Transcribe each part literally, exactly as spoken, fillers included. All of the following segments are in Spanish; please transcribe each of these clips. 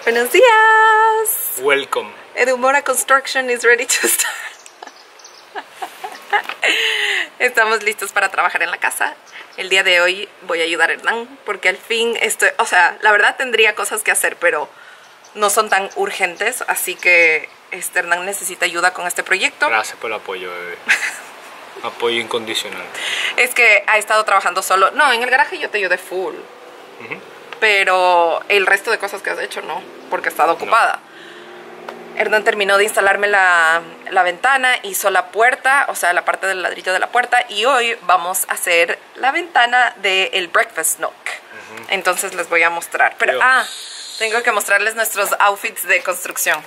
Buenos días. Welcome. Edumora Construction is ready to start. Estamos listos para trabajar en la casa. El día de hoy voy a ayudar a Hernán porque al fin estoy, o sea, la verdad tendría cosas que hacer, pero no son tan urgentes, así que este Hernán necesita ayuda con este proyecto. Gracias por el apoyo, bebé. Apoyo incondicional. Es que ha estado trabajando solo. No, en el garaje yo te ayudé full. Uh-huh. Pero el resto de cosas que has hecho no, porque he estado ocupada. No. Hernán terminó de instalarme la, la ventana, hizo la puerta, o sea, la parte del ladrillo de la puerta, y hoy vamos a hacer la ventana del breakfast nook. Uh-huh. Entonces les voy a mostrar. Pero, Dios. ah, tengo que mostrarles nuestros outfits de construcción.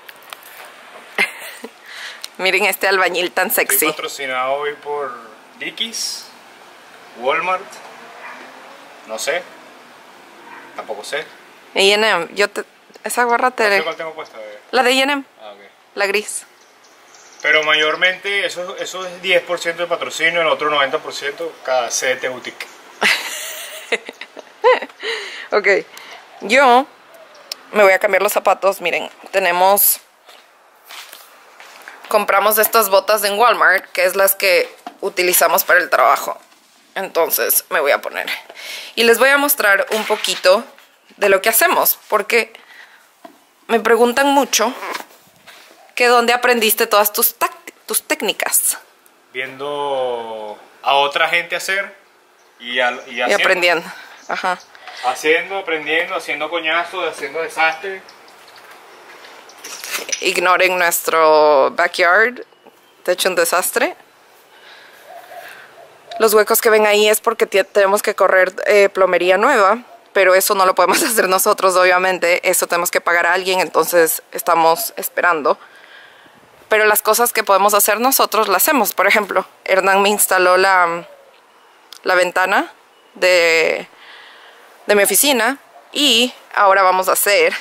Miren este albañil tan sexy. Estoy patrocinado hoy por Dickies, Walmart, no sé, tampoco sé. Y N M, yo te... Esa gorra te... No sé cuál tengo puesta, bebé. La de N M, ah, okay. La gris. Pero mayormente eso, eso es diez por ciento de patrocinio, el otro noventa por ciento cada C T Boutique. Ok, yo me voy a cambiar los zapatos. Miren, tenemos... Compramos estas botas en Walmart, que es las que utilizamos para el trabajo. Entonces me voy a poner. Y les voy a mostrar un poquito de lo que hacemos, porque me preguntan mucho que dónde aprendiste todas tus, tus técnicas. Viendo a otra gente hacer y, a, y, y aprendiendo. Ajá. Haciendo, aprendiendo, haciendo coñazos, haciendo desastre. Ignoren nuestro backyard, de hecho un desastre. Los huecos que ven ahí es porque tenemos que correr eh, plomería nueva, pero eso no lo podemos hacer nosotros, obviamente. Eso tenemos que pagar a alguien, entonces estamos esperando. Pero las cosas que podemos hacer nosotros las hacemos. Por ejemplo, Hernán me instaló la, la ventana de, de mi oficina y ahora vamos a hacer...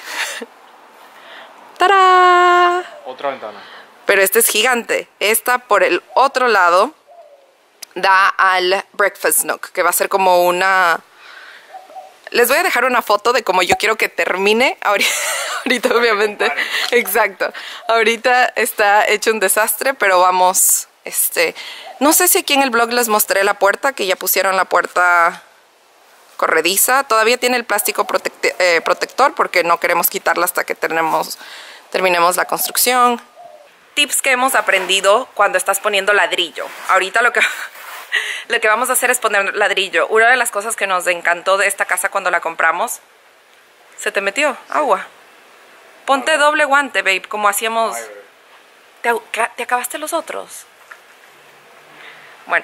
¡Tarán! Otra ventana. Pero este es gigante. Esta por el otro lado da al breakfast nook, que va a ser como una... Les voy a dejar una foto de cómo yo quiero que termine. Ahorita, ahorita obviamente. Exacto. Ahorita está hecho un desastre, pero vamos... este No sé si aquí en el blog les mostré la puerta, que ya pusieron la puerta corrediza. Todavía tiene el plástico protect eh, protector porque no queremos quitarla hasta que tenemos, terminemos la construcción. Tips que hemos aprendido cuando estás poniendo ladrillo. Ahorita lo que, lo que vamos a hacer es poner ladrillo. Una de las cosas que nos encantó de esta casa cuando la compramos... ¿Se te metió agua? Ponte doble guante, babe, como hacíamos... ¿Te, ¿Te acabaste los otros? Bueno.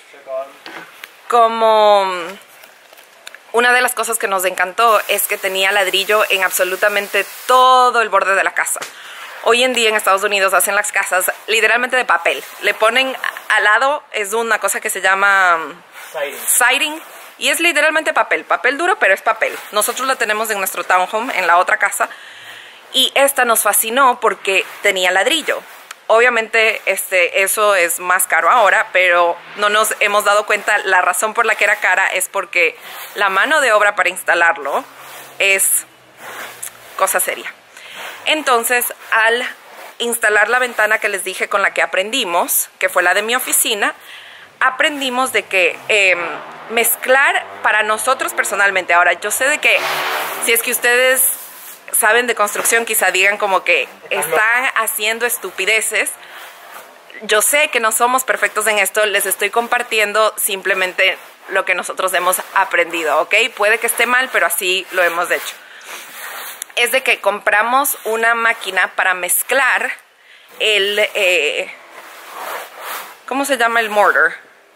Como... Una de las cosas que nos encantó es que tenía ladrillo en absolutamente todo el borde de la casa. Hoy en día en Estados Unidos hacen las casas literalmente de papel. Le ponen al lado, es una cosa que se llama siding. siding y es literalmente papel. Papel duro, pero es papel. Nosotros la tenemos en nuestro townhome, en la otra casa. Y esta nos fascinó porque tenía ladrillo. Obviamente este, eso es más caro ahora, pero no nos hemos dado cuenta. La razón por la que era cara es porque la mano de obra para instalarlo es cosa seria. Entonces, al instalar la ventana que les dije con la que aprendimos, que fue la de mi oficina, aprendimos de que eh, mezclar para nosotros personalmente. Ahora, yo sé de que si es que ustedes... saben de construcción, quizá digan como que están haciendo estupideces. Yo sé que no somos perfectos en esto, les estoy compartiendo simplemente lo que nosotros hemos aprendido, ¿ok? Puede que esté mal, pero así lo hemos hecho. Es de que compramos una máquina para mezclar el... Eh, ¿cómo se llama el mortar?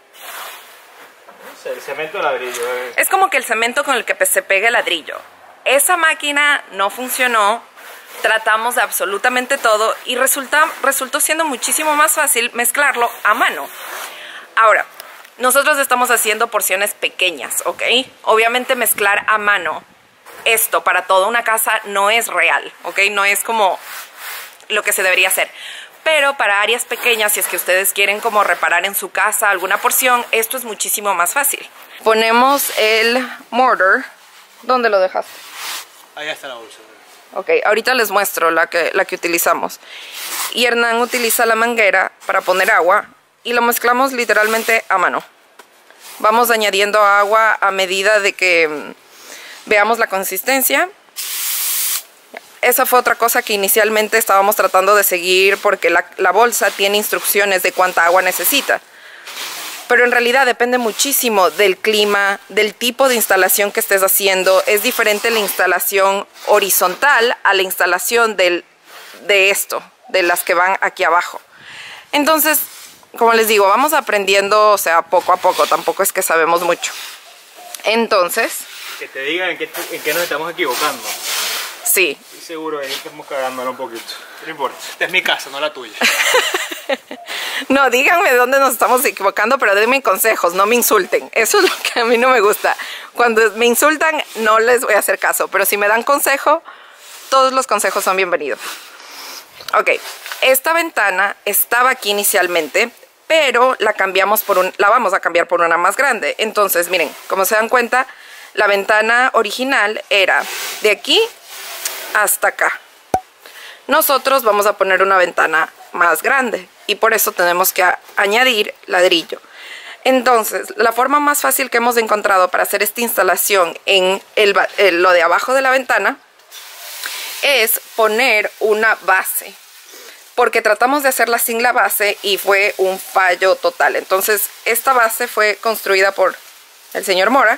No sé, el cemento de ladrillo. Eh. Es como que el cemento con el que se pega el ladrillo. Esa máquina no funcionó, tratamos de absolutamente todo y resulta, resultó siendo muchísimo más fácil mezclarlo a mano. Ahora, nosotros estamos haciendo porciones pequeñas, ¿ok? Obviamente mezclar a mano esto para toda una casa no es real, ¿ok? No es como lo que se debería hacer. Pero para áreas pequeñas, si es que ustedes quieren como reparar en su casa alguna porción, esto es muchísimo más fácil. Ponemos el mortar. ¿Dónde lo dejaste? Ahí está la bolsa. Ok, ahorita les muestro la que, la que utilizamos. Y Hernán utiliza la manguera para poner agua y lo mezclamos literalmente a mano. Vamos añadiendo agua a medida de que mm, veamos la consistencia. Esa fue otra cosa que inicialmente estábamos tratando de seguir porque la, la bolsa tiene instrucciones de cuánta agua necesita. Pero en realidad depende muchísimo del clima, del tipo de instalación que estés haciendo. Es diferente la instalación horizontal a la instalación del, de esto, de las que van aquí abajo. Entonces, como les digo, vamos aprendiendo, o sea, poco a poco. Tampoco es que sabemos mucho. Entonces... Que te digan en qué, en qué nos estamos equivocando. Sí. Estoy seguro de que estamos cagándola un poquito. No importa. Esta es mi casa, no la tuya. No, díganme dónde nos estamos equivocando, pero denme consejos, no me insulten. Eso es lo que a mí no me gusta. Cuando me insultan, no les voy a hacer caso. Pero si me dan consejo, todos los consejos son bienvenidos. Ok, esta ventana estaba aquí inicialmente, pero la cambiamos por un, la vamos a cambiar por una más grande. Entonces, miren, como se dan cuenta, la ventana original era de aquí hasta acá. Nosotros vamos a poner una ventana más grande y por eso tenemos que añadir ladrillo. Entonces, la forma más fácil que hemos encontrado para hacer esta instalación en el, el, lo de abajo de la ventana es poner una base, porque tratamos de hacerla sin la base y fue un fallo total. Entonces, esta base fue construida por el señor Mora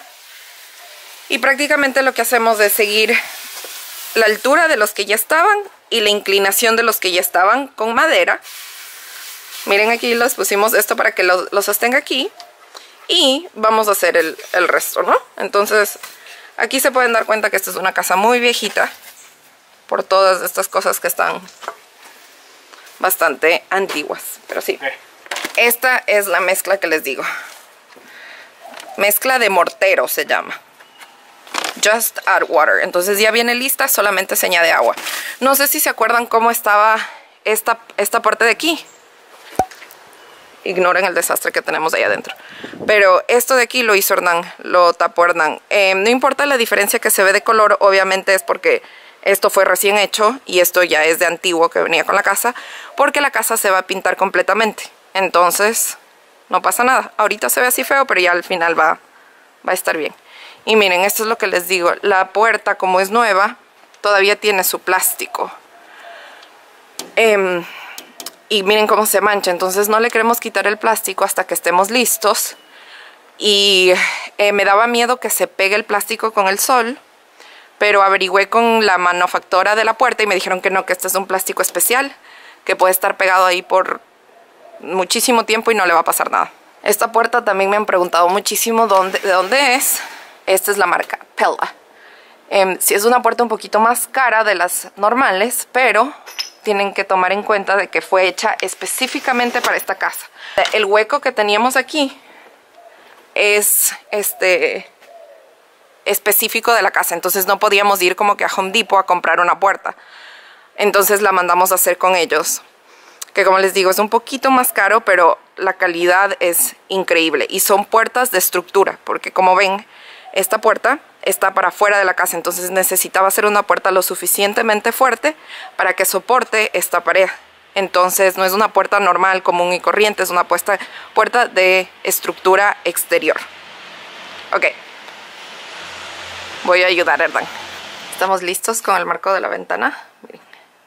y prácticamente lo que hacemos es seguir la altura de los que ya estaban y la inclinación de los que ya estaban con madera. Miren, aquí los pusimos esto para que lo, lo sostenga aquí y vamos a hacer el, el resto, ¿no? Entonces aquí se pueden dar cuenta que esta es una casa muy viejita por todas estas cosas que están bastante antiguas, pero sí, esta es la mezcla que les digo, mezcla de mortero se llama. Just add water. Entonces ya viene lista, solamente se añade agua. No sé si se acuerdan cómo estaba esta, esta parte de aquí. Ignoren el desastre que tenemos ahí adentro. Pero esto de aquí lo hizo Hernán, lo tapó Hernán. Eh, no importa la diferencia que se ve de color, obviamente es porque esto fue recién hecho y esto ya es de antiguo que venía con la casa, porque la casa se va a pintar completamente. Entonces no pasa nada. Ahorita se ve así feo, pero ya al final va, va a estar bien. Y miren, esto es lo que les digo, la puerta como es nueva, todavía tiene su plástico. Eh, y miren cómo se mancha, entonces no le queremos quitar el plástico hasta que estemos listos. Y eh, me daba miedo que se pegue el plástico con el sol, pero averigüé con la manufactura de la puerta y me dijeron que no, que este es un plástico especial, que puede estar pegado ahí por muchísimo tiempo y no le va a pasar nada. Esta puerta también me han preguntado muchísimo dónde, de dónde es. Esta es la marca Pella. Eh, sí es una puerta un poquito más cara de las normales, pero tienen que tomar en cuenta de que fue hecha específicamente para esta casa. El hueco que teníamos aquí es este específico de la casa, entonces no podíamos ir como que a Home Depot a comprar una puerta. Entonces la mandamos a hacer con ellos, que como les digo es un poquito más caro, pero la calidad es increíble. Y son puertas de estructura, porque como ven, esta puerta está para afuera de la casa, entonces necesitaba hacer una puerta lo suficientemente fuerte para que soporte esta pared. Entonces no es una puerta normal, común y corriente, es una puerta, puerta de estructura exterior. Ok. Voy a ayudar a Hernán. Estamos listos con el marco de la ventana. Miren.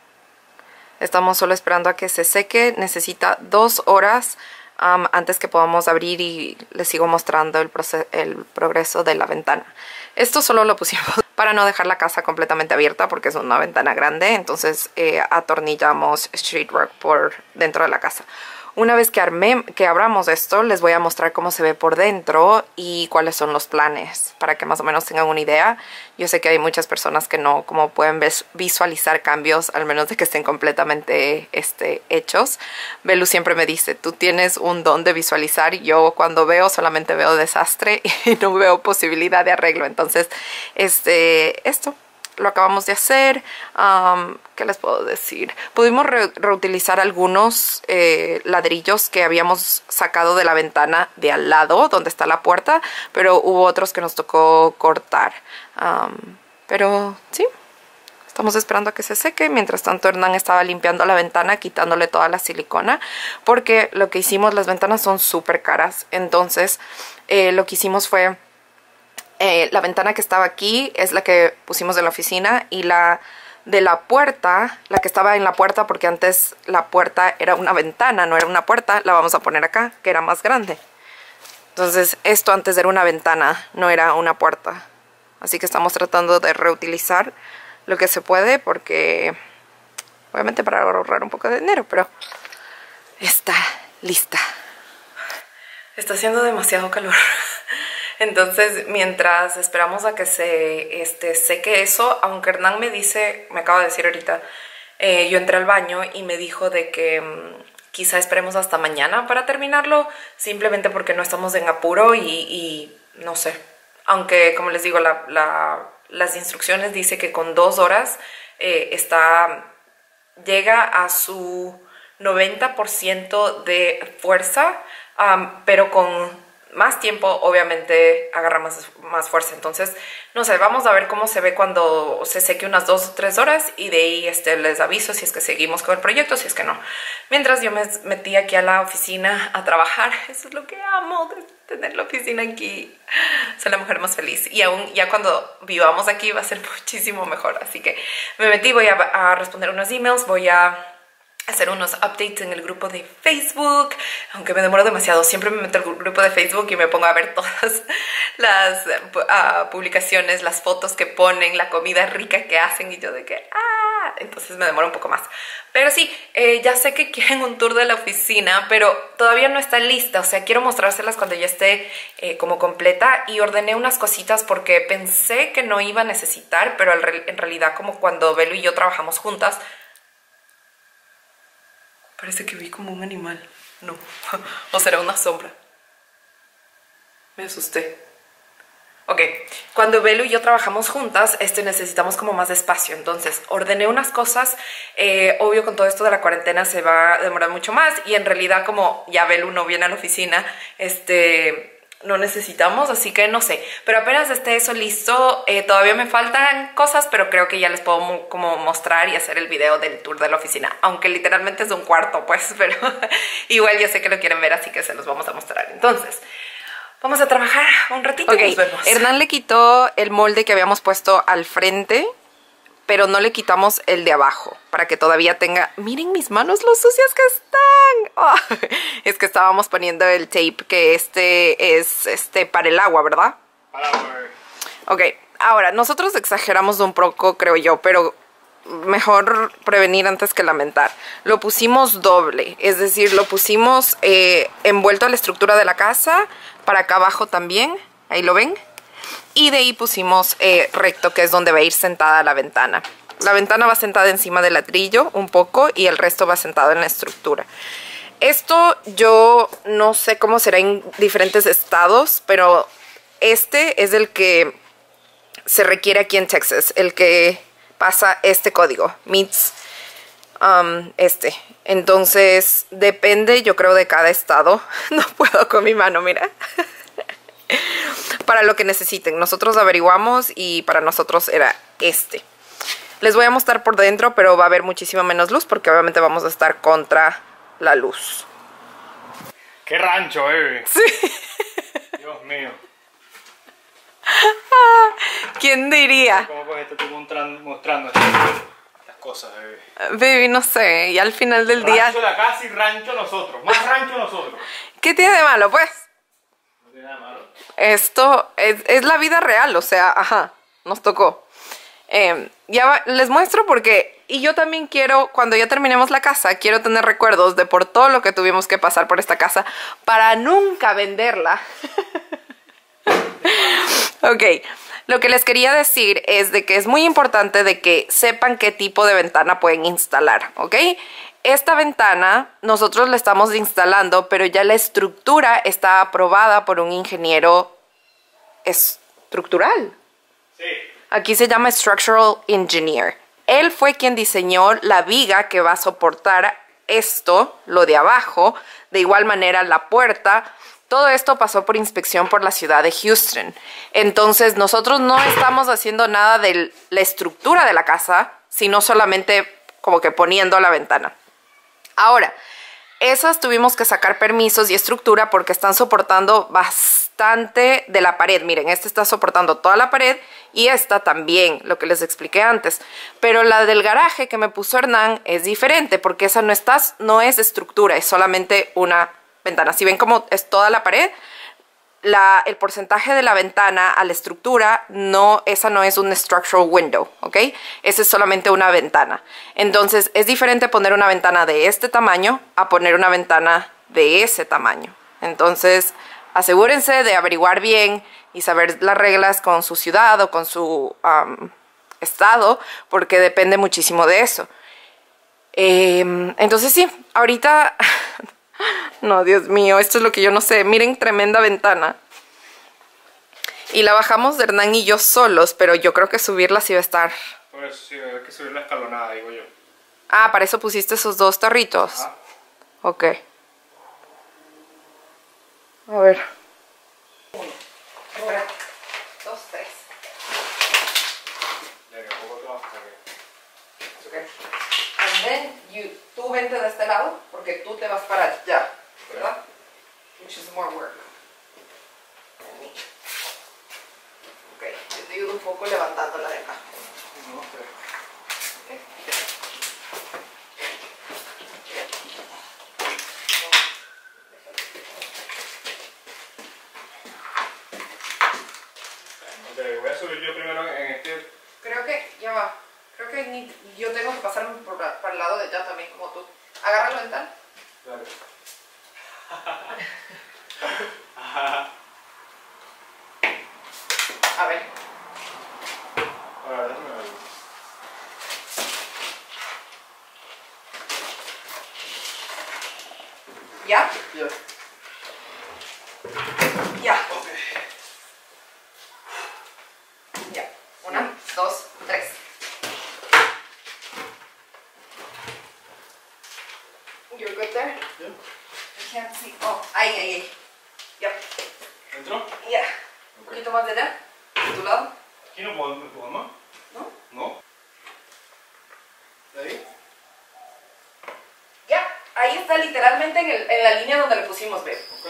Estamos solo esperando a que se seque. Necesita dos horas um, antes que podamos abrir y les sigo mostrando el, el progreso de la ventana. Esto solo lo pusimos para no dejar la casa completamente abierta porque es una ventana grande. Entonces eh, atornillamos sheetrock por dentro de la casa. Una vez que, armé, que abramos esto, les voy a mostrar cómo se ve por dentro y cuáles son los planes, para que más o menos tengan una idea. Yo sé que hay muchas personas que no como pueden visualizar cambios, al menos de que estén completamente este, hechos. Belu siempre me dice, tú tienes un don de visualizar. Yo cuando veo solamente veo desastre y no veo posibilidad de arreglo. Entonces, este, esto lo acabamos de hacer. Um, ¿Qué les puedo decir? Pudimos re reutilizar algunos eh, ladrillos que habíamos sacado de la ventana de al lado, donde está la puerta, pero hubo otros que nos tocó cortar. Um, pero sí, Estamos esperando a que se seque. Mientras tanto, Hernán estaba limpiando la ventana, quitándole toda la silicona, porque lo que hicimos, las ventanas son súper caras. Entonces, eh, lo que hicimos fue, eh, la ventana que estaba aquí es la que pusimos de la oficina, y la de la puerta, la que estaba en la puerta, porque antes la puerta era una ventana, no era una puerta, la vamos a poner acá, que era más grande. Entonces, esto antes era una ventana, no era una puerta. Así que estamos tratando de reutilizar lo que se puede, porque obviamente para ahorrar un poco de dinero, pero está lista. Está haciendo demasiado calor. Entonces, mientras esperamos a que se este, seque eso, aunque Hernán me dice, me acaba de decir ahorita, eh, yo entré al baño y me dijo de que mmm, quizá esperemos hasta mañana para terminarlo, simplemente porque no estamos en apuro y, y no sé. Aunque, como les digo, la... la las instrucciones dice que con dos horas eh, está, llega a su noventa por ciento de fuerza, um, pero con más tiempo obviamente agarra más, más fuerza. Entonces, no sé, vamos a ver cómo se ve cuando se seque unas dos o tres horas, y de ahí este, les aviso si es que seguimos con el proyecto, si es que no. Mientras yo me metí aquí a la oficina a trabajar, eso es lo que amo, de tener la oficina aquí. Soy la mujer más feliz, y aún ya cuando vivamos aquí va a ser muchísimo mejor. Así que me metí, voy a, a responder unos emails, voy a hacer unos updates en el grupo de Facebook, aunque me demoro demasiado. Siempre me meto al grupo de Facebook y me pongo a ver todas las uh, publicaciones, las fotos que ponen, la comida rica que hacen, y yo de que ah, entonces me demoro un poco más. Pero sí, eh, ya sé que quieren un tour de la oficina, pero todavía no está lista. O sea, quiero mostrárselas cuando ya esté eh, como completa, y ordené unas cositas porque pensé que no iba a necesitar, pero en realidad, como cuando Belu y yo trabajamos juntas, parece que vi como un animal. No. O será una sombra. Me asusté. Ok. Cuando Belu y yo trabajamos juntas, este, necesitamos como más espacio. Entonces, ordené unas cosas. Eh, obvio, con todo esto de la cuarentena se va a demorar mucho más. Y en realidad, como ya Belu no viene a la oficina, este... no necesitamos, así que no sé. Pero apenas esté eso listo, eh, todavía me faltan cosas, pero creo que ya les puedo mo como mostrar y hacer el video del tour de la oficina. Aunque literalmente es un cuarto, pues, pero igual ya sé que lo quieren ver, así que se los vamos a mostrar. Entonces, vamos a trabajar un ratito y okay. Nos vemos. Hernán le quitó el molde que habíamos puesto al frente, pero no le quitamos el de abajo, para que todavía tenga... Miren mis manos lo sucias que están. Oh, es que estábamos poniendo el tape, que este es este para el agua, ¿verdad? Para agua. Ok, ahora, nosotros exageramos un poco, creo yo, pero mejor prevenir antes que lamentar. Lo pusimos doble, es decir, lo pusimos eh, envuelto a la estructura de la casa, para acá abajo también, ahí lo ven. Y de ahí pusimos eh, recto, que es donde va a ir sentada la ventana. La ventana va sentada encima del ladrillo un poco, y el resto va sentado en la estructura. Esto yo no sé cómo será en diferentes estados, pero este es el que se requiere aquí en Texas, el que pasa este código, meets um, este. Entonces depende, yo creo, de cada estado. No puedo con mi mano, mira. Para lo que necesiten. Nosotros averiguamos y para nosotros era este. Les voy a mostrar por dentro, pero va a haber muchísima menos luz porque obviamente vamos a estar contra la luz. ¡Qué rancho, bebé! Sí. Dios mío. ¿Quién diría? ¿Cómo pues estoy mostrando, mostrando estas cosas, bebé? Baby, no sé. Y al final del día... Rancho la casa y rancho nosotros. Más rancho nosotros. ¿Qué tiene de malo, pues? No tiene nada malo. Esto es, es la vida real, o sea, ajá, nos tocó. Eh, ya va, les muestro porque, y yo también quiero, cuando ya terminemos la casa, quiero tener recuerdos de por todo lo que tuvimos que pasar por esta casa para nunca venderla. Ok, lo que les quería decir es de que es muy importante de que sepan qué tipo de ventana pueden instalar, ¿ok? Esta ventana nosotros la estamos instalando, pero ya la estructura está aprobada por un ingeniero estructural. Sí. Aquí se llama Structural Engineer. Él fue quien diseñó la viga que va a soportar esto, lo de abajo. De igual manera la puerta. Todo esto pasó por inspección por la ciudad de Houston. Entonces nosotros no estamos haciendo nada de la estructura de la casa, sino solamente como que poniendo la ventana. Ahora, esas tuvimos que sacar permisos y estructura porque están soportando bastante de la pared. Miren, esta está soportando toda la pared y esta también, lo que les expliqué antes. Pero la del garaje que me puso Hernán es diferente porque esa no, está, no es estructura, es solamente una ventana. Si ven cómo es toda la pared, la, el porcentaje de la ventana a la estructura, no, esa no es un structural window, ¿ok? Esa es solamente una ventana. Entonces es diferente poner una ventana de este tamaño a poner una ventana de ese tamaño. Entonces asegúrense de averiguar bien y saber las reglas con su ciudad o con su um, estado, porque depende muchísimo de eso. Eh, entonces sí, ahorita... No, Dios mío, esto es lo que yo no sé. Miren, tremenda ventana. Y la bajamos de Hernán y yo solos, pero yo creo que subirla sí va a estar... Por eso sí, hay que subir la escalonada, digo yo. Ah, para eso pusiste esos dos tarritos. Ajá. Ok. A ver. Uno. Espera. Dos, tres. Ya que poco te vas a sacar. Ok. And then you, tú vente de este lado, porque tú te vas para allá, ¿verdad? Which is more work. Ok, yo te ayudo un poco levantándola de acá. No sé. Okay. Ok, voy a subir yo primero en este. Creo que, ya va, creo que ni, yo tengo que pasarme por la, para el lado de allá también como tú. Agarra la ventana. Dale. A ver. Ahora, déjame ver. ¿Ya? Ya. Ya. Ok. Ya. Una, dos, tres. You're good there? Yeah. I can't see. Oh, ahí, ahí, ahí. Yep. ¿Entró? Ya. Un Ok. poquito más de allá. De tu lado. ¿Aquí no puedo empujar más? ¿No? ¿No? ¿De ahí? Ya. Ahí está literalmente en, el, en la línea donde le pusimos B. Ok.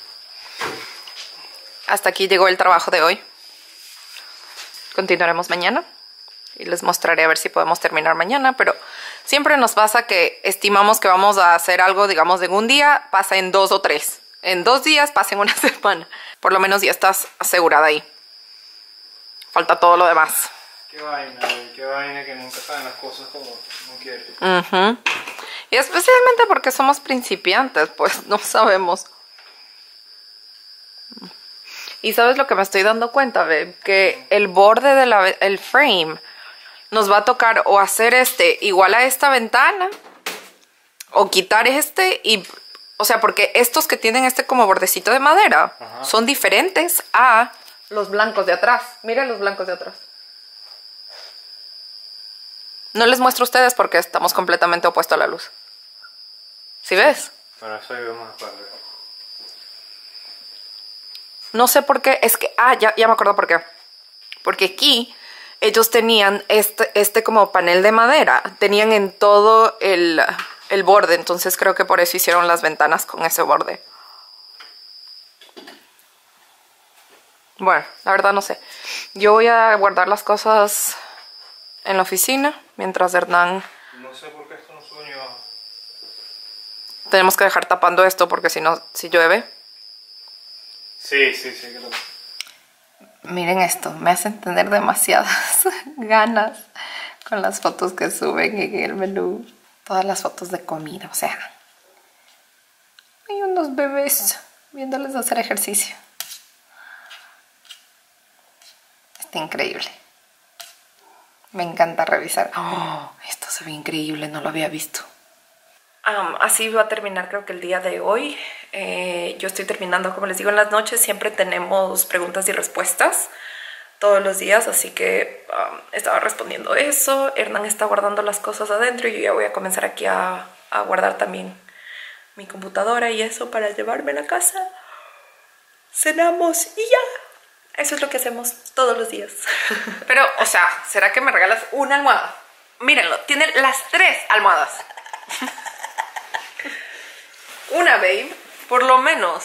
Hasta aquí llegó el trabajo de hoy. Continuaremos mañana y les mostraré a ver si podemos terminar mañana, pero siempre nos pasa que estimamos que vamos a hacer algo, digamos, en un día, pasa en dos o tres. En dos días pasa en una semana. Por lo menos ya estás asegurada ahí. Falta todo lo demás. Qué vaina, güey, qué vaina que nunca saben las cosas como no quieren. Uh-huh. Y especialmente porque somos principiantes, pues no sabemos. Y sabes lo que me estoy dando cuenta, babe, que el borde del frame nos va a tocar o hacer este igual a esta ventana o quitar este y, o sea, porque estos que tienen este como bordecito de madera, ajá, son diferentes a los blancos de atrás. Miren los blancos de atrás. No les muestro a ustedes porque estamos completamente opuestos a la luz. ¿Sí ves? Bueno, eso ahí vemos después. No sé por qué, es que, ah, ya, ya me acuerdo por qué. Porque aquí ellos tenían este, este como panel de madera, tenían en todo el, el borde, entonces creo que por eso hicieron las ventanas con ese borde. Bueno, la verdad no sé. Yo voy a guardar las cosas en la oficina, mientras Hernán... No sé por qué esto no sube ni baja. Tenemos que dejar tapando esto porque si no, si llueve... Sí, sí, sí. Que lo... Miren esto, me hace tener demasiadas ganas con las fotos que suben en el menú. Todas las fotos de comida, o sea. Hay unos bebés viéndoles hacer ejercicio. Está increíble. Me encanta revisar. Oh, esto se ve increíble, no lo había visto. Um, así va a terminar creo que el día de hoy. Eh, yo estoy terminando, como les digo, en las noches. Siempre tenemos preguntas y respuestas todos los días, así que um, estaba respondiendo eso. Hernán está guardando las cosas adentro y yo ya voy a comenzar aquí a, a guardar también mi computadora y eso para llevarme a la casa. Cenamos y ya. Eso es lo que hacemos todos los días. Pero, o sea, ¿será que me regalas una almohada? Mírenlo, tiene las tres almohadas. Una, babe, por lo menos.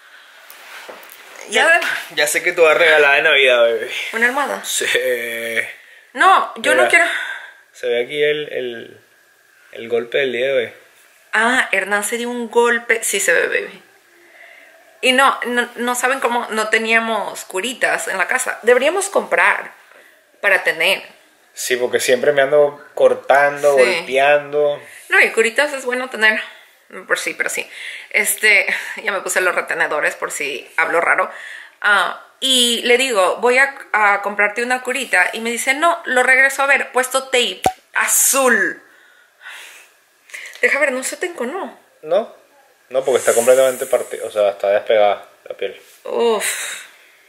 Ya, ya sé que tú vas a regalar de Navidad, bebé. ¿Una almohada? Sí. No, yo Mira, no quiero. Se ve aquí el, el, el golpe del día de hoy. Ah, Hernán se dio un golpe. Sí se ve, baby. Y no, no, no saben cómo no teníamos curitas en la casa. Deberíamos comprar para tener. Sí, porque siempre me ando cortando, Sí. golpeando. No, y curitas es bueno tener. Por sí, pero sí. Este, ya me puse los retenedores por si hablo raro. Ah, y le digo, voy a, a comprarte una curita. Y me dice, no, lo regreso a ver, puesto tape azul. Deja ver, no se te enconó. No, no, porque está completamente partida, o sea, está despegada la piel. Uf.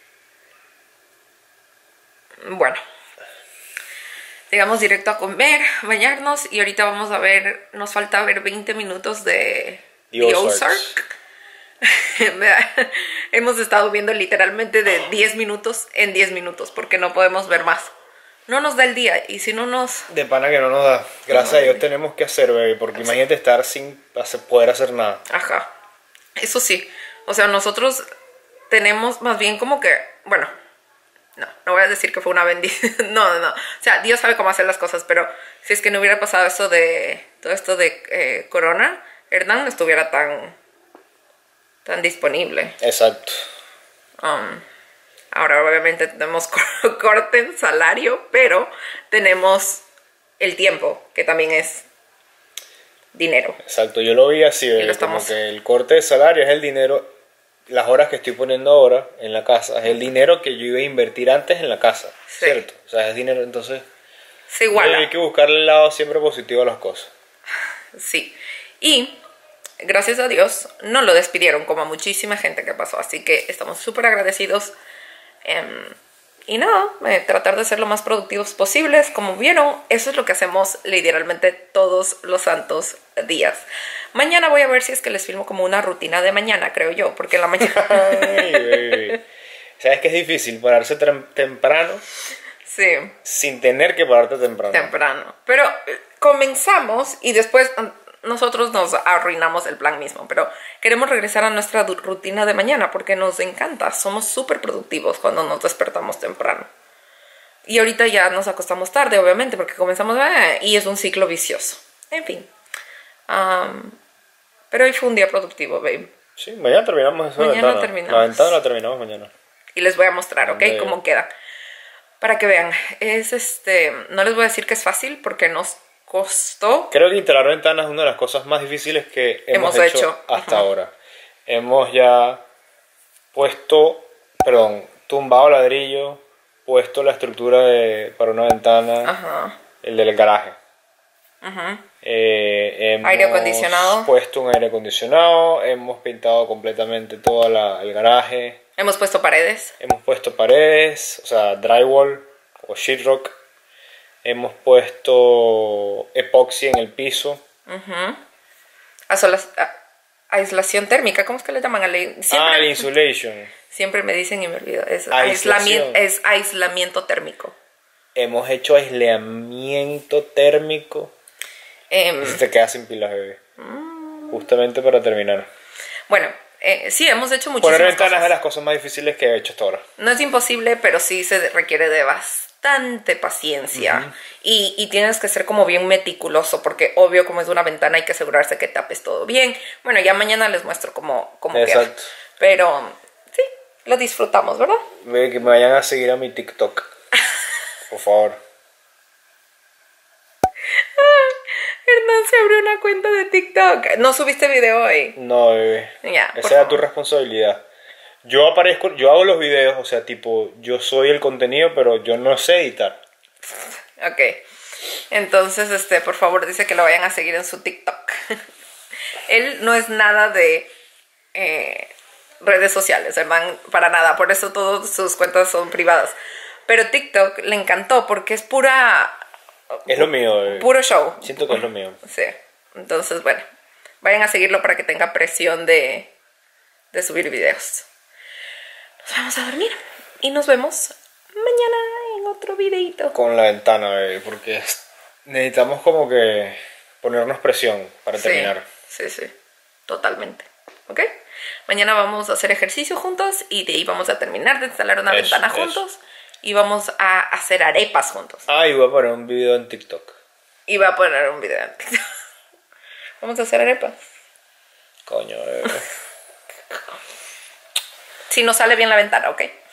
Bueno. Llegamos directo a comer, bañarnos y ahorita vamos a ver, nos falta ver veinte minutos de The The Ozarks. Ozark. Hemos estado viendo literalmente de diez minutos en diez minutos porque no podemos ver más. No nos da el día y si no nos... De pana que no nos da. Gracias a Dios tenemos que hacer, bebé, porque imagínate estar sin hacer- poder hacer nada. Ajá. Eso sí. O sea, nosotros tenemos más bien como que... Bueno, no, no voy a decir que fue una bendición. No, no, no. O sea, Dios sabe cómo hacer las cosas, pero si es que no hubiera pasado esto de... Todo esto de eh, corona, Hernán no estuviera tan... tan disponible. Exacto. Um, ahora obviamente tenemos cor- corte en salario, pero tenemos el tiempo, que también es dinero. Exacto, yo lo vi así, bebé, lo estamos- como que el corte de salario es el dinero, las horas que estoy poniendo ahora en la casa, es el dinero que yo iba a invertir antes en la casa, Sí. ¿cierto? O sea, es dinero, entonces Se iguala. hay que buscarle el lado siempre positivo a las cosas. Sí. Y gracias a Dios no lo despidieron como a muchísima gente que pasó. Así que estamos súper agradecidos. Em, y nada, eh, tratar de ser lo más productivos posibles. Como vieron, eso es lo que hacemos literalmente todos los santos días. Mañana voy a ver si es que les filmo como una rutina de mañana, creo yo. Porque en la mañana... Ay, baby. ¿Sabes que es difícil pararse tem- temprano sí. sin tener que pararte temprano? Temprano. Pero eh, comenzamos y después mm, nosotros nos arruinamos el plan mismo. Pero queremos regresar a nuestra du- rutina de mañana porque nos encanta. Somos súper productivos cuando nos despertamos temprano. Y ahorita ya nos acostamos tarde, obviamente, porque comenzamos eh, y es un ciclo vicioso. En fin. Am, pero hoy fue un día productivo, babe. Sí, mañana terminamos esa Mañana ventana. terminamos. La ventana la terminamos mañana. Y les voy a mostrar, ¿ok? Bien. Cómo queda. Para que vean. Es este... No les voy a decir que es fácil porque nos costó... Creo que instalar ventanas es una de las cosas más difíciles que hemos, Hemos hecho, hecho. hasta Ajá. ahora. Hemos ya puesto, perdón, tumbado ladrillo, puesto la estructura de, para una ventana, Ajá. el del garaje. Ajá. Eh, hemos Aire acondicionado. puesto un aire acondicionado, hemos pintado completamente todo la- el garaje, Hemos puesto paredes. hemos puesto paredes, o sea, drywall o sheetrock, hemos puesto epoxi en el piso. Asola- a- aislación térmica. ¿Cómo es que le llaman? a la- Siempre, Ah, el insulation. siempre me dicen y me olvido. Es Aislación. aislamiento, es aislamiento térmico. Hemos hecho aislamiento térmico. Em, Y se te queda sin pilas, bebé. Justamente para terminar. bueno, eh, sí, hemos hecho muchísimas Poner ventanas es cosas. de las cosas más difíciles que he hecho hasta ahora. No es imposible, pero sí se requiere de bastante paciencia. y, y tienes que ser como bien meticuloso, porque obvio, como es una ventana, hay que asegurarse que tapes todo bien. Bueno, ya mañana les muestro cómo, cómo queda. Exacto. Pero sí, lo disfrutamos, ¿verdad? Bebé, que me vayan a seguir a mi TikTok. Por favor. Hernán se abrió una cuenta de TikTok. ¿No subiste video hoy? No, bebé. Ya, por Esa era favor. tu responsabilidad. Yo aparezco, yo hago los videos, o sea, tipo, yo soy el contenido, pero yo no sé editar. Ok. Entonces, este, por favor, dice que lo vayan a seguir en su TikTok. Él no es nada de eh, redes sociales, Hernán, para nada. Por eso todas sus cuentas son privadas. Pero TikTok le encantó porque es pura... Es lo mío, bebé. Puro show. Siento que es lo mío. Sí. Entonces, bueno, vayan a seguirlo para que tenga presión de, de subir videos. Nos vamos a dormir y nos vemos mañana en otro videito. Con la ventana, bebé, porque es- necesitamos como que ponernos presión para terminar. Sí, sí, sí, totalmente. ¿Ok? Mañana vamos a hacer ejercicio juntos y de ahí vamos a terminar de instalar una Eso, ventana eso. juntos y vamos a hacer arepas juntos. Ah, y voy a poner un video en TikTok. Y va a poner un video en TikTok. Vamos a hacer arepas. Coño, eh. Si nos sale bien la ventana, ¿ok?